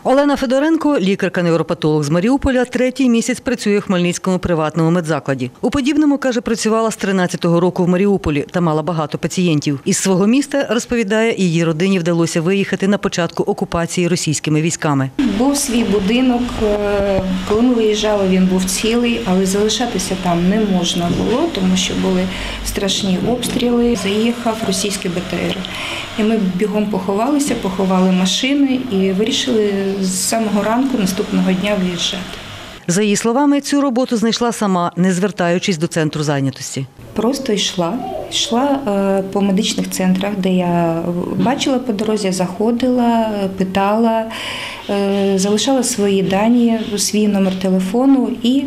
Олена Федоренко – лікарка-невропатолог з Маріуполя, третій місяць працює в Хмельницькому приватному медзакладі. У подібному, каже, працювала з 13-го року в Маріуполі та мала багато пацієнтів. Із свого міста, розповідає, її родині вдалося виїхати на початку окупації російськими військами. Був свій будинок, коли ми виїжджали, він був цілий, але залишатися там не можна було, тому що були страшні обстріли. Заїхав російський БТР. І ми бігом поховалися, поховали машини і вирішили з самого ранку наступного дня виїжджати. За її словами, цю роботу знайшла сама, не звертаючись до центру зайнятості. Просто йшла по медичних центрах, де я бачила по дорозі, заходила, питала, залишала свої дані, свій номер телефону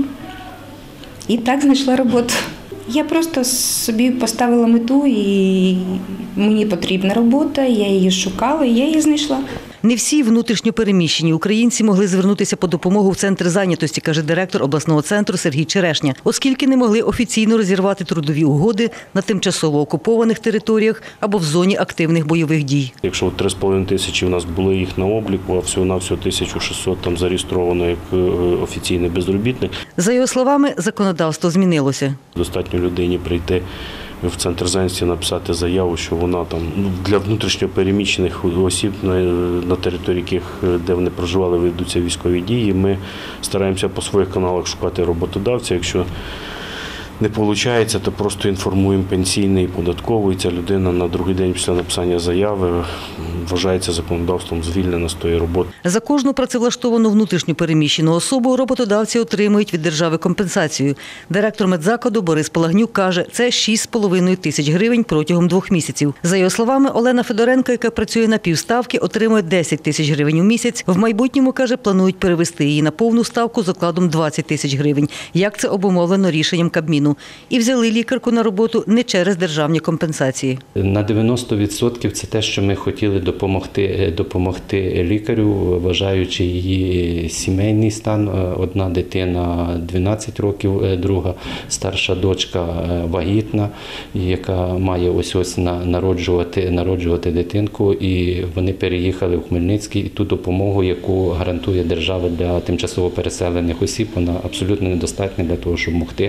і так знайшла роботу. Я просто собі поставила мету, і мені потрібна робота, я її шукала, і я її знайшла. Не всі внутрішньо переміщені українці могли звернутися по допомогу в центр зайнятості, каже директор обласного центру Сергій Черешня, оскільки не могли офіційно розірвати трудові угоди на тимчасово окупованих територіях або в зоні активних бойових дій. Якщо 3,5 тисячі у нас були їх на обліку, а всього-навсього 1600 там зареєстровано як офіційний безробітник. За його словами, законодавство змінилося. Достатньо людині прийти в центр зайнятості, написати заяву, що вона там для внутрішньо переміщених осіб, на території яких, де вони проживали, ведуться військові дії. Ми стараємося по своїх каналах шукати роботодавця. Якщо не виходить, то просто інформуємо пенсійний і податковий. Ця людина на другий день після написання заяви вважається законодавством звільнена з тої роботи. За кожну працевлаштовану внутрішньо переміщену особу роботодавці отримують від держави компенсацію. Директор медзакладу Борис Полагнюк каже, це 6,5 тисяч гривень протягом 2 місяців. За його словами, Олена Федоренко, яка працює на півставки, отримує 10 тисяч гривень у місяць. В майбутньому, каже, планують перевести її на повну ставку з окладом 20 тисяч гривень, як це обумовлено рішенням Кабміну. І взяли лікарку на роботу не через державні компенсації. На 90% це те, що ми хотіли допомогти лікарю, вважаючи її сімейний стан. Одна дитина 12 років, друга старша дочка вагітна, яка має ось народжувати дитинку. І вони переїхали в Хмельницький. І ту допомогу, яку гарантує держава для тимчасово переселених осіб, вона абсолютно недостатня для того, щоб могти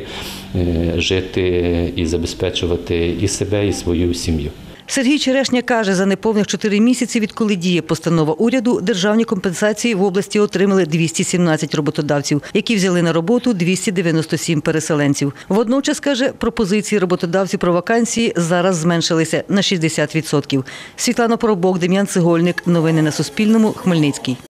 жити і забезпечувати і себе, і свою сім'ю. Сергій Черешня каже, за неповних 4 місяці, відколи діє постанова уряду, державні компенсації в області отримали 217 роботодавців, які взяли на роботу 297 переселенців. Водночас, каже, пропозиції роботодавців про вакансії зараз зменшилися на 60%. Світлана Поробок, Дем'ян Цегольник. Новини на Суспільному. Хмельницький.